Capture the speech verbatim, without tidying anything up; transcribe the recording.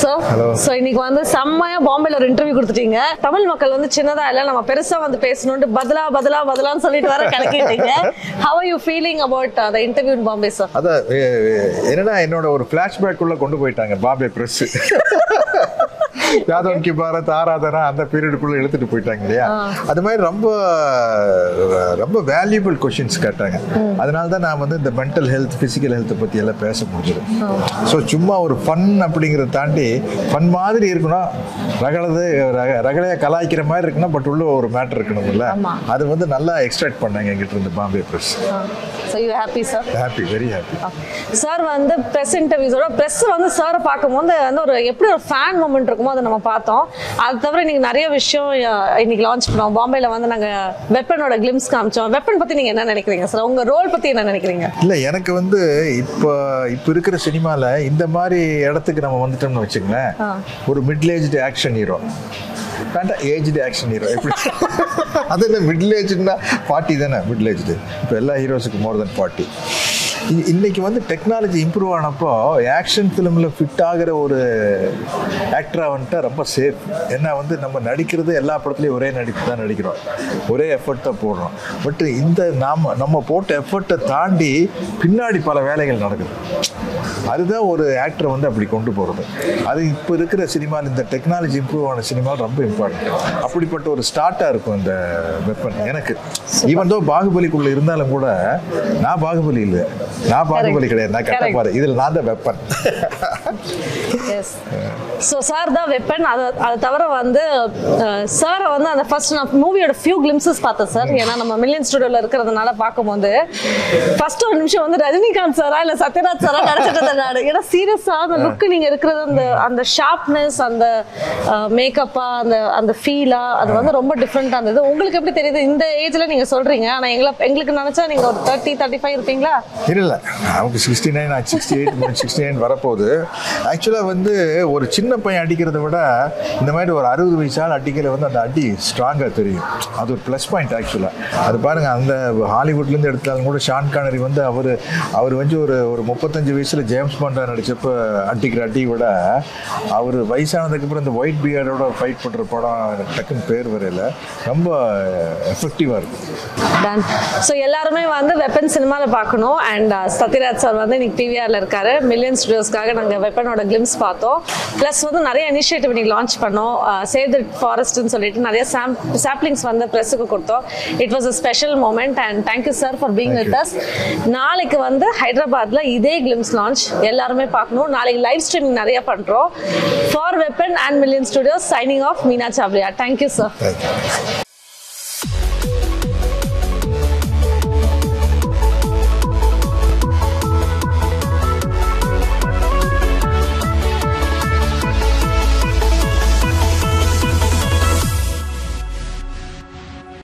sir. Hello. So இன்னைக்கு வந்து செம்மையா பாம்பேல ஒரு இன்டர்வியூ கொடுத்துட்டீங்க. தமிழ் மக்கள் வந்து சின்னதா இல்ல நம்ம பெருசா வந்து பேசணும்னு பதிலா பதிலா பதிலான்னு சொல்லிட்டு வர கலக்கிட்டீங்க. How are you feeling about uh, the interview in Bombay, sir? அத என்னன்னா என்னோட ஒரு ஃபிளாஷ்பேக் உள்ள கொண்டு போயிட்டாங்க பாம்பே பிரஸ். யாதவ் கி பாரத் ஆராதனா அந்த பீரியடுக்குள்ள எடுத்துட்டு போயிட்டாங்க இல்லையா, அது மாதிரி ரொம்ப ரொம்ப வேல்யூபிள் கொஸ்டின்ஸ் கேட்டாங்க. அதனால தான் நான் வந்து இந்த மென்டல் ஹெல்த் பிசிக்கல் ஹெல்த்தை பற்றி எல்லாம் பேச முடிஞ்சது. ஸோ சும்மா ஒரு ஃபன் அப்படிங்கிறத தாண்டி ஃபன் மாதிரி இருக்கணும், ரகலது ரகலையாக கலாய்க்கிற மாதிரி இருக்கணும், பட் உள்ள ஒரு மேட்டர் இருக்கணும்ல, அது வந்து நல்லா எக்ஸ்ட்ராக்ட் பண்ணாங்க எங்கிட்ட இருந்து Bombay press. So you happy, sir? Happy, very happy. Sir வந்து பிரஸ் இன்டர்வியூஸோட பிரஸ் வந்து சாரை பார்க்கும்போது வந்து ஒரு எப்படி ஒரு ஃபேன் மூமெண்ட் இருக்குமோ அதை நம்ம பார்த்தோம். அது தவிர இன்னைக்கு நிறைய விஷயம் இன்னைக்கு லான்ச் பண்ணோம். பாம்பேல வந்து நாங்க வெப்பனோட கிளிம்ஸ் காமிச்சோம். வெப்பன் பத்தி நீங்க என்ன நினைக்கிறீங்க சார்? உங்க ரோல் பத்தி என்ன நினைக்கிறீங்க? இல்ல, எனக்கு வந்து இப்போ இப்போ இருக்கிற சினிமால இந்த மாதிரி இடத்துக்கு நம்ம வந்துட்டோம்னு வச்சுங்களேன், ஒரு middle aged action hero aged action hero எப்படி அது என்ன மிடில் ஏஜ்னா ஃபார்ட்டி தானே மிடில் ஏஜ்டு. இப்போ எல்லா ஹீரோஸுக்கு மோர் தென் ஃபார்ட்டி. இன்னைக்கு வந்து டெக்னாலஜி இம்ப்ரூவ் ஆனப்போ ஆக்ஷன் ஃபிலிமில் ஃபிட் ஆகிற ஒரு ஆக்டராக வந்துட்டு ரொம்ப சேஃப். ஏன்னா வந்து நம்ம நடிக்கிறது எல்லா படத்துலையும் ஒரே நடிப்பு தான் நடிக்கிறோம், ஒரே எஃபர்ட் தான் போடுறோம். பட் இந்த நாம் நம்ம போட்ட எஃபர்ட்டை தாண்டி பின்னாடி பல வேலைகள் நடக்குது. அதுதான் ஒரு ஆக்டரை வந்து அப்படி கொண்டு போகிறது. அது இப்போ இருக்கிற சினிமாவில், இந்த டெக்னாலஜி இம்ப்ரூவ் ஆன சினிமாவில் ரொம்ப இம்பார்ட்டன்ட். அப்படிப்பட்ட ஒரு ஸ்டார்ட்டாக இருக்கும் இந்த வெப்பன் எனக்கு. ஈவன் தோ பாகுபலிக்குள்ளே இருந்தாலும் கூட நான் பாகுபலி இல்லை, நான் பாகுபலி கிடையாது, நான் கட்டப்பாரு, இதில் நான் தான் வெப்பன். ஸோ சார் தான் வெப்பன். அதை அதை தவிர வந்து சாரை வந்து அந்த ஃபர்ஸ்ட் நான் மூவியோட ஃபியூ கிளிம்ஸஸ் பார்த்தேன் சார். ஏன்னா நம்ம மில்லியன் ஸ்டுடியோவில் இருக்கிறதுனால பார்க்கும்போது ஃபர்ஸ்ட் ஒரு நிமிஷம் வந்து ரஜினிகாந்த் சாரா இல்லை சத்யராஜ் சாரா நினச்சிட்டு நான். ஏன்னா சீரியஸாக அந்த லுக்கு நீங்கள் இருக்கிறது, அந்த அந்த ஷார்ப்னஸ், அந்த மேக்கப்பா, அந்த அந்த ஃபீலா, அது வந்து ரொம்ப டிஃப்ரெண்டாக இருந்தது. உங்களுக்கு எப்படி தெரியுது இந்த ஏஜில் நீங்கள் சொல்கிறீங்க? ஆனால் எங்களை எங்களுக்கு நினச்சா நீங்கள் ஒரு தேர்ட்டி தேர்ட்டி ஃபைவ் இருப்பீங்களா? இல்லை, அவங்க sixty nine sixty eight sixty nine வரப்போகுது. ஆக்சுவலாக வந்து ஒரு சின்ன பையன் அடிக்கிறத விட இந்த மாதிரி ஒரு அறுபது வயசால் அடிக்கிற வந்து அந்த அடி ஸ்ட்ராங்காக தெரியும். அது ஒரு ப்ளஸ் பாயிண்ட் ஆக்சுவலாக. அது பாருங்கள், அந்த ஹாலிவுட்லேருந்து எடுத்தாலும் கூட ஷான் கானரி வந்து அவர் அவர் வந்து ஒரு ஒரு முப்பத்தஞ்சு வயசில் ஜேம்ஸ் பாண்டா நடித்தப்போ அடிக்கிற அடி விட அவர் வயசானதுக்கப்புறம் இந்த ஒயிட் பியர்டோட ஃபைட் பண்ணுற படம் டக்குன்னு பேர் வரையில் ரொம்ப எஃபெக்டிவாக இருக்கும். ஸோ எல்லாருமே வந்து வெப்பன் சினிமாவில் பார்க்கணும். அண்ட் சத்யராஜ் சார் வந்து இன்னைக்கு டிவிஆரில் இருக்காரு. மில்லியன் ஸ்டுடியோஸ்க்காக நாங்கள் வெப்பனோட கிளிம்ஸ் பார்த்தோம். ப்ளஸ் வந்து நிறைய இனிஷியேட்டிவ் இன்னைக்கு லான்ச் பண்ணோம். சேவ் தி ஃபாரஸ்ட்னு சொல்லிட்டு நிறைய சாப்ளிங்ஸ் வந்து ப்ரெஸ்ஸுக்கு கொடுத்தோம். It was a special moment and thank you sir for being with us. நாளைக்கு வந்து ஹைதராபாத்ல இதே கிளிம்ஸ் லான்ச் எல்லாருமே பார்க்கணும். நாளைக்கு லைவ் ஸ்ட்ரீமிங் நிறைய பண்ணுறோம். For weapon and million studios, signing off Meena Chawliya. Thank you sir.